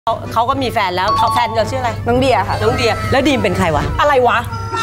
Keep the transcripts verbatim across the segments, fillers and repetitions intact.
เขาเขาก็มีแฟนแล้วเขาแฟนเราชื่ออะไรน้องเดียค่ะน้องเดียแล้วดีมเป็นใครวะอะไรวะ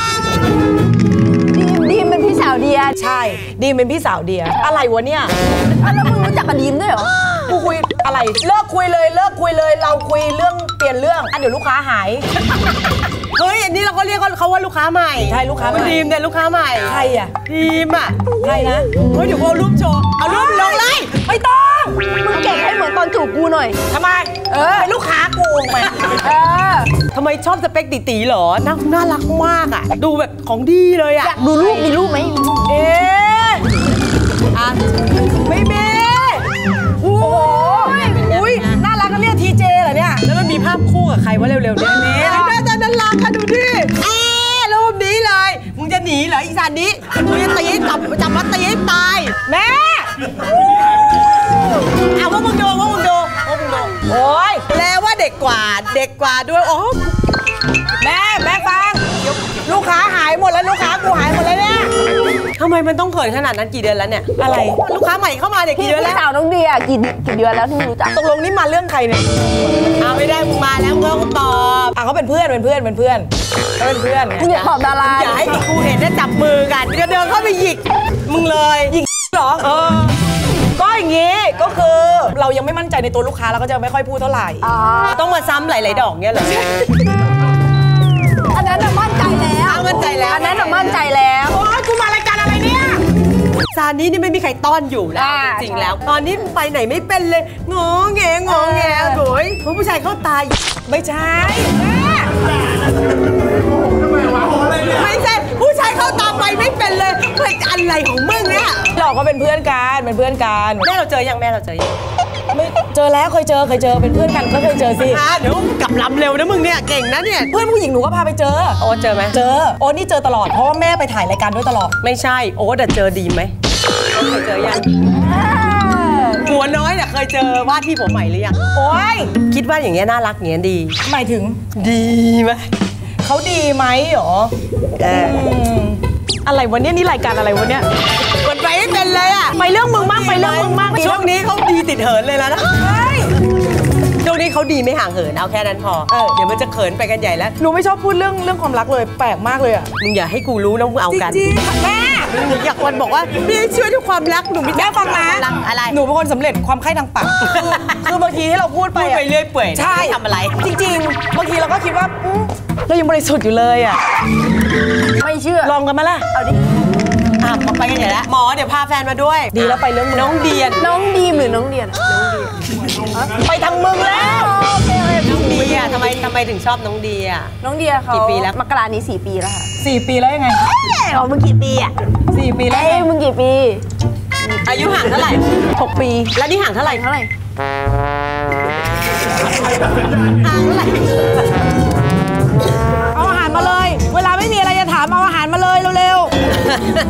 ดีมดีมเป็นพี่สาวเดียใช่ดีมเป็นพี่สาวเดียอะไรวะเนี่ยแล้วมึงรู้จักกับดีมด้วยเหรอกูคุยอะไรเลิกคุยเลยเลิกคุยเลยเราคุยเรื่องเปลี่ยนเรื่องอ่ะเดี๋ยวลูกค้าหายเฮ้ยอันนี้เราก็เรียกเขาว่าลูกค้าใหม่ใช่ลูกค้าใหม่ดีมเนี่ยลูกค้าใหม่ใครอ่ะดีมอ่ะใครนะเฮ้ยเดี๋ยวเอารูปโชว์เอารูปลงเลยไม่ต้องมึงเก่งให้เหมือนตอนจูบกูหน่อยทำไมเออเป็นลูกค้ากูไหมเออทำไมชอบสเปคตีตีหรอน่าน่ารักมากอ่ะดูแบบของดีเลยอ่ะดูรูปมีรูปไหมเอ๊ะอ่ะไม่มีโอ้โหอุ้ยน่ารักกันเรียกทีเจเหรอเนี่ยแล้วมันมีภาพคู่กับใครวะเร็วๆเนี่ยนี่น่าจะน่ารักกันดูดิเอ๊ะรูปนี้เลยมึงจะหนีเหรออีสานนี้มึงจะตีจับจับมาตีตายแม่เอาว่ามึงดูว่ามึงดูว่ามึงดูโอ้ยแล้วว่าเด็กกว่าเด็กกว่าด้วยอ๋อแม่แม่ฟังลูกค้าหายหมดแล้วลูกค้ากูหายหมดแล้วเนี่ยทำไมมันต้องเขินขนาดนั้นกี่เดือนแล้วเนี่ยอะไรลูกค้าใหม่เข้ามาเนี่ยกี่เดือนแล้วพี่สาวน้องเดียกี่กี่เดือนแล้วที่รู้จักตกลงนี่มาเรื่องใครเนี่ยอ้าวไม่ได้มึงมาแล้วมึงก็ตอบอ่ะเขาเป็นเพื่อนเป็นเพื่อนเป็นเพื่อนเขาเป็นเพื่อนมึงอย่าตอบดาราอย่าให้กูเห็นได้จับมือกันจะเดินเข้าไปหยิกมึงเลยหยิกเหรอเออก็อย่างงี้ก็คือเรายังไม่มั่นใจในตัวลูกค้าเราก็จะไม่ค่อยพูดเท่าไหร่ต้องมาซ้ำหลายๆดอกเนี่ยเหรออันนั้นน่ะมั่นใจแล้วมั่นใจแล้วอันนั้นน่ะมั่นใจแล้วโอ้ยกูมารายการอะไรเนี่ยซานี้นี่ไม่มีใครต้อนอยู่แล้วจริงๆแล้วตอนนี้ไปไหนไม่เป็นเลยงอแงงอแงโอยผู้ชายเข้าตาไม่ใช่ไม่ใช่ผู้ชายเข้าตาไปไม่เป็นเลยเป็นอะไรของมึงเนี่ยเราก็เป็นเพื่อนกันเป็นเพื่อนกันแม่เราเจอยังแม่เราเจอยังไม่เจอแล้วเคยเจอเคยเจอเป็นเพื่อนกันก็เคยเจอสิเดี๋ยวกลับลำเร็วนะมึงเนี่ยเก่งนะเนี่ยเพื่อนผู้หญิงหนูก็พาไปเจอโอ๊ตเจอไหมเจอโอ๊ตนี่เจอตลอดเพราะว่าแม่ไปถ่ายรายการด้วยตลอดไม่ใช่โอ๊ตเจอดีไหมเคยเจอยังหัวน้อยเนี่ยเคยเจอว่าที่ผมใหม่หรือยังโอ๊ยคิดว่าอย่างเงี้ยน่ารักอย่างเงี้ยดีหมายถึงดีไหมเขาดีไหมหรอเอออะไรวะเนี่ยนี่รายการอะไรวะเนี่ยกดไปให้เป็นเลยอ่ะไปเรื่องมึงมากไปเรื่องมึงมากช่วงนี้เขาดีติดเหินเลยแล้วนะช่วงนี้เขาดีไม่ห่างเหินเอาแค่นั้นพอเดี๋ยวมันจะเขินไปกันใหญ่แล้วหนูไม่ชอบพูดเรื่องเรื่องความรักเลยแปลกมากเลยอ่ะมึงอย่าให้กูรู้นะมึงเอากันจริงแม่หนูอยากวันบอกว่าพี่ช่วยทุกความรักหนูไม่ได้ฟังนะอะไรหนูเป็นคนสำเร็จความไข้ทางปากคือบางทีที่เราพูดไปไปเรื่อยเปื่อยใช่ทำอะไรจริงๆบางทีเราก็คิดว่าเรายังบริสุทธิ์อยู่เลยอ่ะไม่เชื่อลองกันมาล่ะเอาดิอ่ะไปกันใหญ่แล้วหมอเดี๋ยวพาแฟนมาด้วยดีแล้วไปเรื่องน้องเดียนน้องดีมหรือน้องเดียนไปทางมึงแล้วน้องเดียทำไมทำไมถึงชอบน้องเดียน้องเดียเขากี่ปีแล้วมกรานี้สี่ปีแล้วค่ะสี่ปีแล้วยังไงอ๋อมึงกี่ปีอ่ะสี่ปีแล้วเอ้ยมึงกี่ปีอายุห่างเท่าไหร่หกปีแล้วนี่ห่างเท่าไหร่เท่าไหร่ห่างเท่าไหร่